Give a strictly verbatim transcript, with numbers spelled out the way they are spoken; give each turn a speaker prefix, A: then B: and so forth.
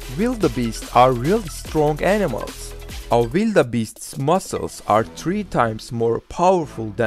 A: Wildebeests are really strong animals. A wildebeest's muscles are three times more powerful than